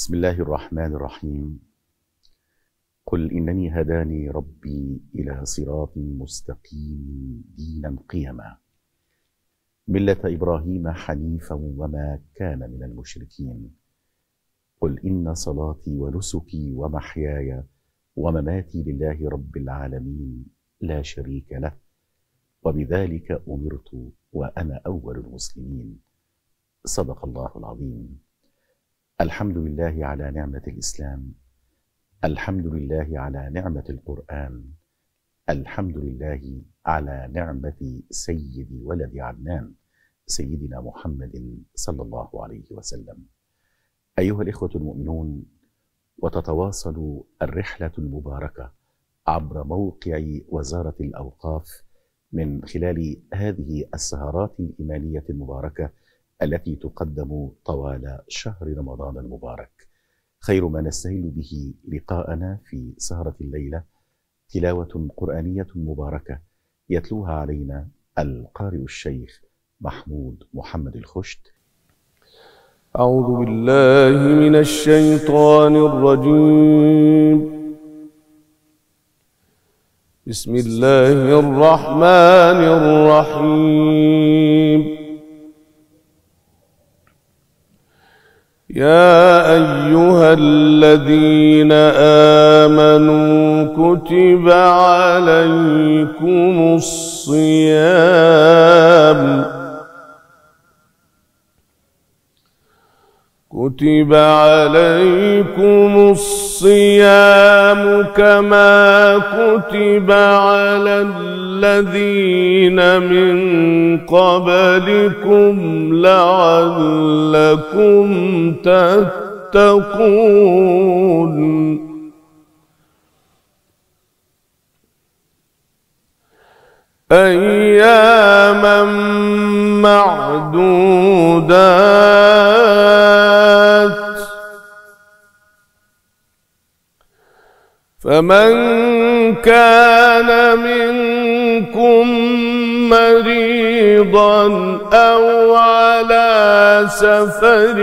بسم الله الرحمن الرحيم. قل إنني هداني ربي إلى صراط مستقيم دينا قيما ملة إبراهيم حنيفا وما كان من المشركين. قل إن صلاتي ونسكي ومحياي ومماتي لله رب العالمين لا شريك له وبذلك أمرت وأنا أول المسلمين. صدق الله العظيم. الحمد لله على نعمة الإسلام، الحمد لله على نعمة القرآن، الحمد لله على نعمة سيد ولد عدنان سيدنا محمد صلى الله عليه وسلم. أيها الإخوة المؤمنون، وتتواصل الرحلة المباركة عبر موقع وزارة الأوقاف من خلال هذه السهرات الإيمانية المباركة التي تقدم طوال شهر رمضان المبارك. خير ما نستهل به لقاءنا في سهرة الليلة تلاوة قرآنية مباركة يتلوها علينا القارئ الشيخ محمود محمد الخشت. أعوذ بالله من الشيطان الرجيم. بسم الله الرحمن الرحيم. يا أيها الذين آمنوا كتب عليكم الصيام كما كتب على الذين من قبلكم لعلكم تتقون. أياما معدودات، فمن كان منكم مريضا أو على سفر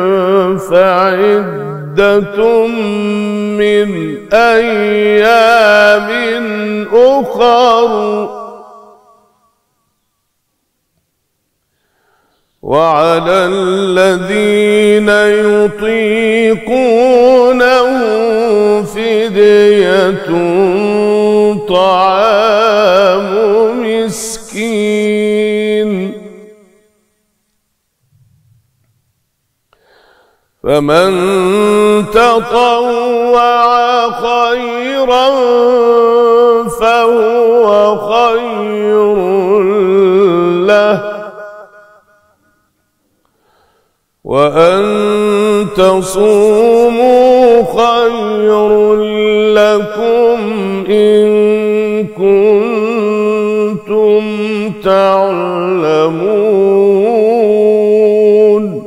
فعدة من أيام أخر، وعلى الذين يطيقونه فدية طعام مسكين، فمن تطوع خيرا فهو خير له، وأن تصوموا خير لكم إن كنتم تعلمون.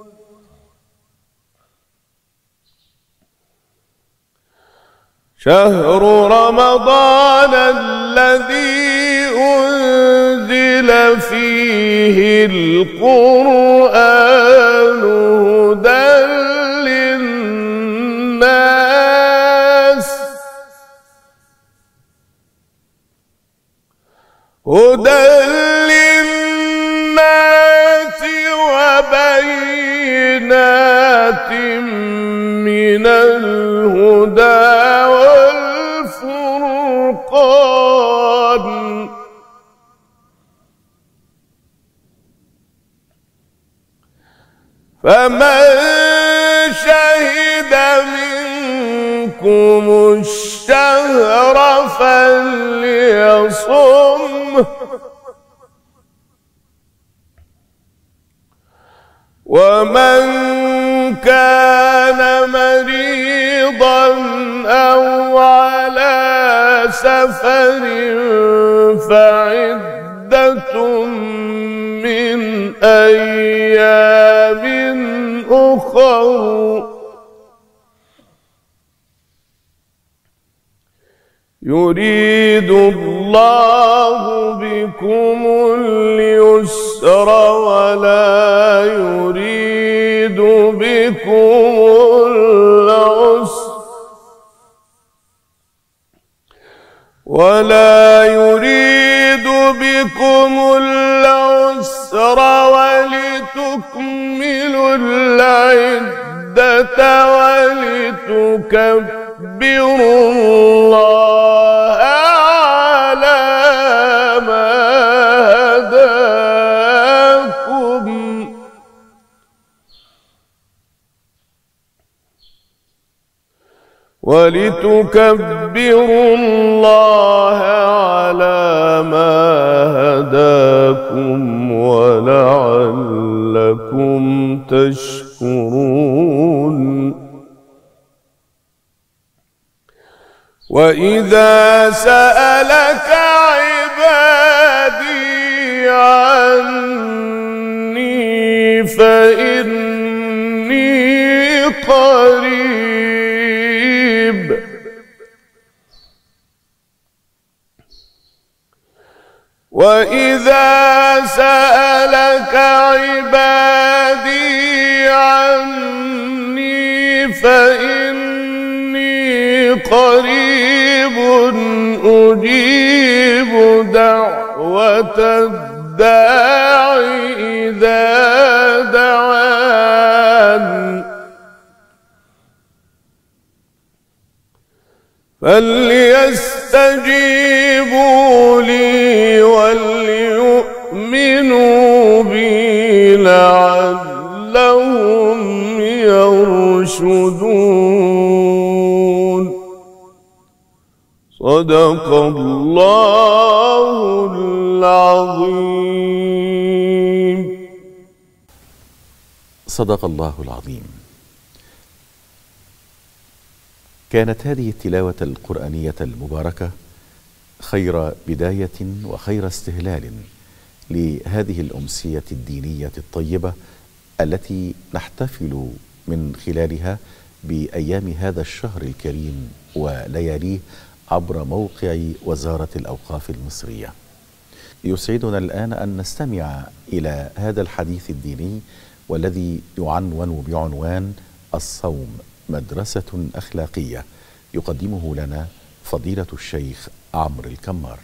شهر رمضان الذي أنزل فيه القرآن هدى للناس وبينات من الهدى والفرقان، فمن شهد منكم الشهر فليصمه، ومن كان مريضا أو على سفر فعدة من أيام أخر، يريد الله بكم اليسر ولا يريد بكم ولا يريد بكم العسر ولتكملوا العدة ولتكبروا الله على ما هداكم ولتكبروا الله على ما هداكم ولعلكم تشكرون. وإذا سألك عبادي عني فإني قريب وإذا سألك عبادي عني فإني قريب أجيب دعوة الداع إذا دعان فليستجيبوا لي وليؤمنوا بي لعلهم يرشدون. صدق الله العظيم. صدق الله العظيم. كانت هذه التلاوة القرآنية المباركة خير بداية وخير استهلال لهذه الأمسية الدينية الطيبة التي نحتفل من خلالها بأيام هذا الشهر الكريم ولياليه عبر موقع وزارة الأوقاف المصرية. يسعدنا الآن أن نستمع إلى هذا الحديث الديني والذي يعنون بعنوان الصوم مدرسة أخلاقية، يقدمه لنا فضيلة الشيخ عمرو الكمار.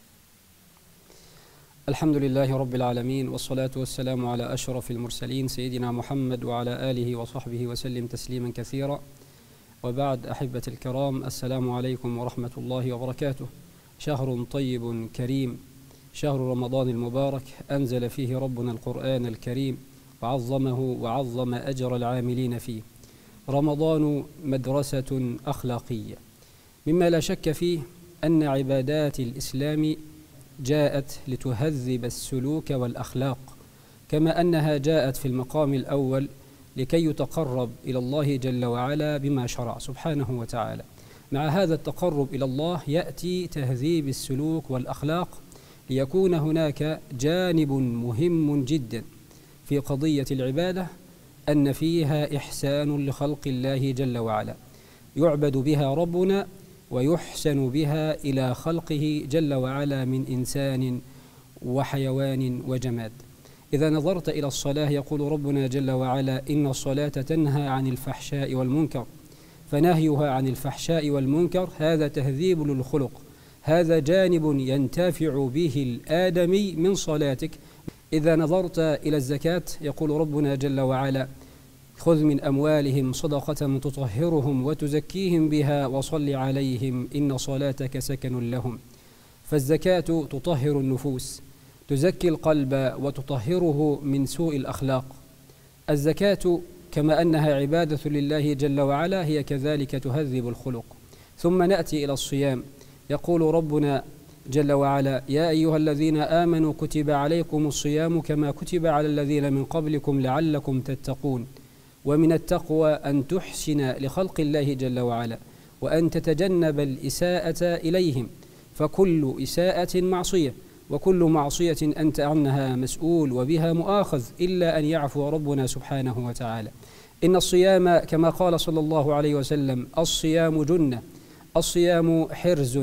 الحمد لله رب العالمين، والصلاة والسلام على أشرف المرسلين سيدنا محمد وعلى آله وصحبه وسلم تسليما كثيرا. وبعد، أحبة الكرام، السلام عليكم ورحمة الله وبركاته. شهر طيب كريم، شهر رمضان المبارك، أنزل فيه ربنا القرآن الكريم وعظمه وعظم أجر العاملين فيه. رمضان مدرسة أخلاقية، مما لا شك فيه أن عبادات الإسلام جاءت لتهذب السلوك والأخلاق، كما أنها جاءت في المقام الأول لكي يتقرب إلى الله جل وعلا بما شرع سبحانه وتعالى. مع هذا التقرب إلى الله يأتي تهذيب السلوك والأخلاق، ليكون هناك جانب مهم جدا في قضية العبادة، أن فيها إحسان لخلق الله جل وعلا، يعبد بها ربنا ويحسن بها إلى خلقه جل وعلا من إنسان وحيوان وجماد. إذا نظرت إلى الصلاة يقول ربنا جل وعلا: إن الصلاة تنهى عن الفحشاء والمنكر. فنهيها عن الفحشاء والمنكر هذا تهذيب للخلق، هذا جانب ينتفع به الآدمي من صلاتك. إذا نظرت إلى الزكاة يقول ربنا جل وعلا: خذ من أموالهم صدقة تطهرهم وتزكيهم بها وصل عليهم إن صلاتك سكن لهم. فالزكاة تطهر النفوس، تزكي القلب وتطهره من سوء الأخلاق. الزكاة كما أنها عبادة لله جل وعلا هي كذلك تهذب الخلق. ثم نأتي إلى الصيام، يقول ربنا جل وعلا: يا أيها الذين آمنوا كتب عليكم الصيام كما كتب على الذين من قبلكم لعلكم تتقون. ومن التقوى أن تحسن لخلق الله جل وعلا، وأن تتجنب الإساءة إليهم، فكل إساءة معصية، وكل معصية أنت عنها مسؤول وبها مؤاخذ، إلا أن يعفو ربنا سبحانه وتعالى. إن الصيام كما قال صلى الله عليه وسلم: الصيام جنة، الصيام حرز،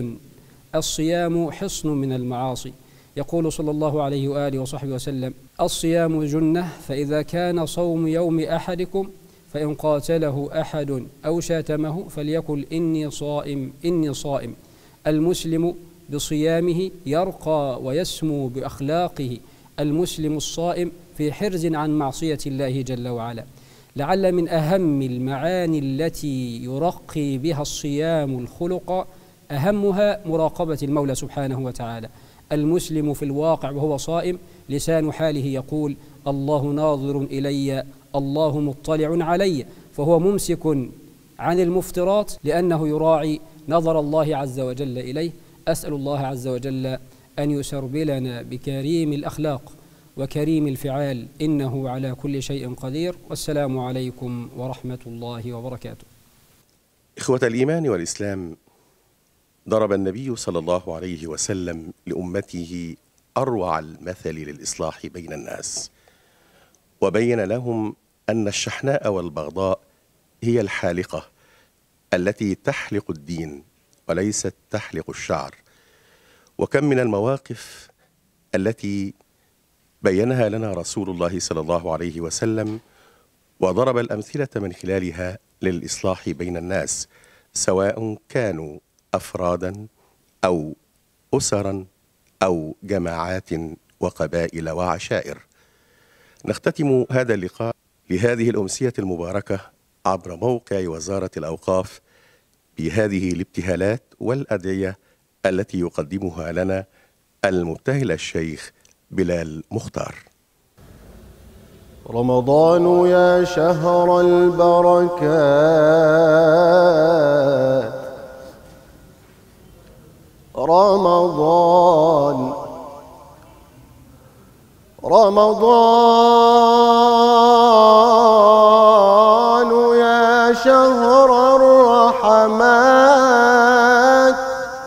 الصيام حصن من المعاصي. يقول صلى الله عليه وآله وصحبه وسلم: الصيام جنة، فإذا كان صوم يوم أحدكم فإن قاتله أحد أو شاتمه فليقل إني صائم إني صائم. المسلم بصيامه يرقى ويسمو بأخلاقه المسلم الصائم في حرز عن معصية الله جل وعلا. لعل من أهم المعاني التي يرقي بها الصيام الخلق أهمها مراقبة المولى سبحانه وتعالى. المسلم في الواقع وهو صائم لسان حاله يقول: الله ناظر إلي، الله مطلع علي، فهو ممسك عن المفطرات لأنه يراعي نظر الله عز وجل إليه. أسأل الله عز وجل أن يسربلنا بكريم الأخلاق وكريم الفعال، إنه على كل شيء قدير. والسلام عليكم ورحمة الله وبركاته. إخوة الإيمان والإسلام، ضرب النبي صلى الله عليه وسلم لأمته أروع المثل للإصلاح بين الناس، وبين لهم أن الشحناء والبغضاء هي الحالقة التي تحلق الدين وليست تحلق الشعر. وكم من المواقف التي بينها لنا رسول الله صلى الله عليه وسلم وضرب الأمثلة من خلالها للإصلاح بين الناس، سواء كانوا أفرادا أو أسرا أو جماعات وقبائل وعشائر. نختتم هذا اللقاء لهذه الأمسية المباركة عبر موقع وزارة الأوقاف بهذه الابتهالات والأدعية التي يقدمها لنا المبتهل الشيخ بلال مختار. رمضان يا شهر البركات، رمضان يا شهر الرحمات،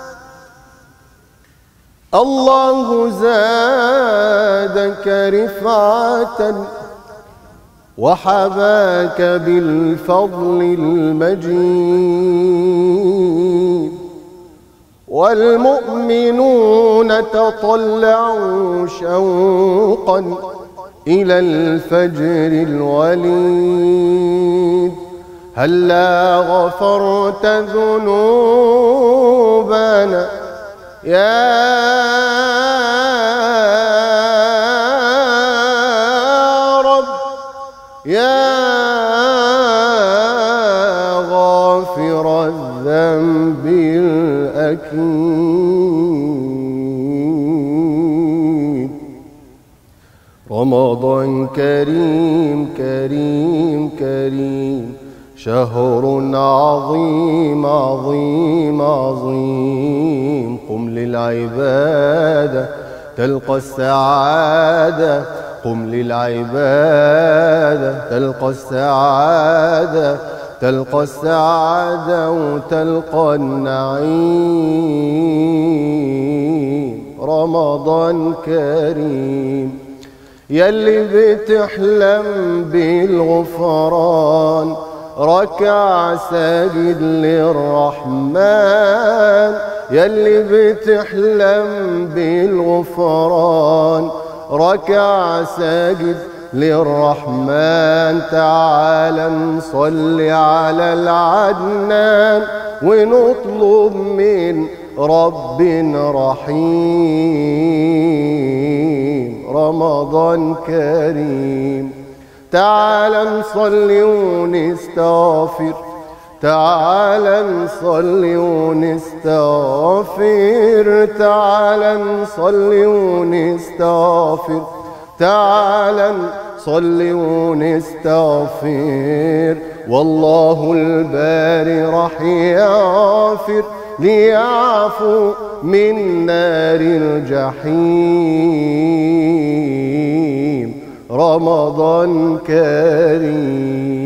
الله زادك رفعة وحباك بالفضل المجيد، والمؤمنون تطلعوا شوقا إلى الفجر الوليد. هلا غفرت ذنوبنا يا رب، يا غافر الذنب الأكيد. رمضان كريم كريم كريم، شهر عظيم عظيم عظيم. قم للعبادة تلقى السعادة، قم للعبادة تلقى السعادة، تلقى السعادة وتلقى النعيم. رمضان كريم، يلي بتحلم بالغفران ركع ساجد للرحمن، يلي بتحلم بالغفران ركع ساجد للرحمن. تعال نصلي على العدنان ونطلب من رب رحيم. رمضان كريم، تعال نصلي ونستغفر، تعال نصلي ونستغفر، تعال نصلي ونستغفر، تعال نصلي ونستغفر. والله الباري رح يغفر ليعفو من نار الجحيم. رمضان كريم.